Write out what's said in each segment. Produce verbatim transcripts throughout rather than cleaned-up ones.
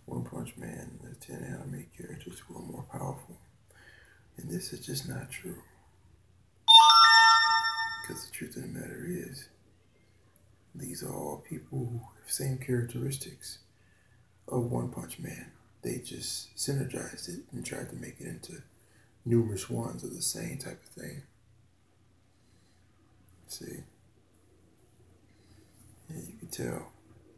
One Punch Man, the ten anime characters who are more powerful. And this is just not true. Because the truth of the matter is, these are all people who have the same characteristics of One Punch Man. They just synergized it and tried to make it into numerous ones of the same type of thing. See? And you can tell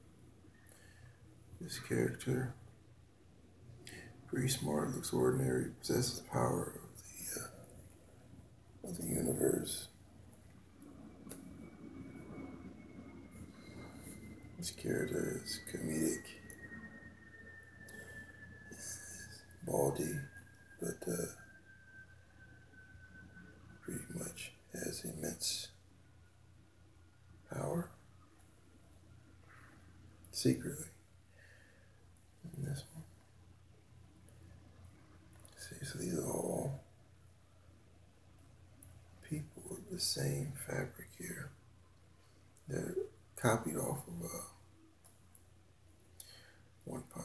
this character, pretty smart, looks ordinary, possesses the power of the, uh, of the universe. This character is comedic, baldy, but uh, pretty much has immense power, secretly. And this one. See, so these are all people with the same fabric here. They're copied off of uh, One Punch.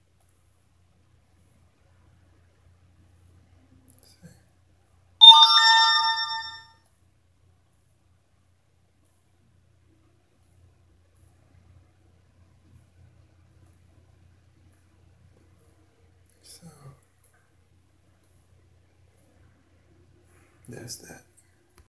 See. So that's that.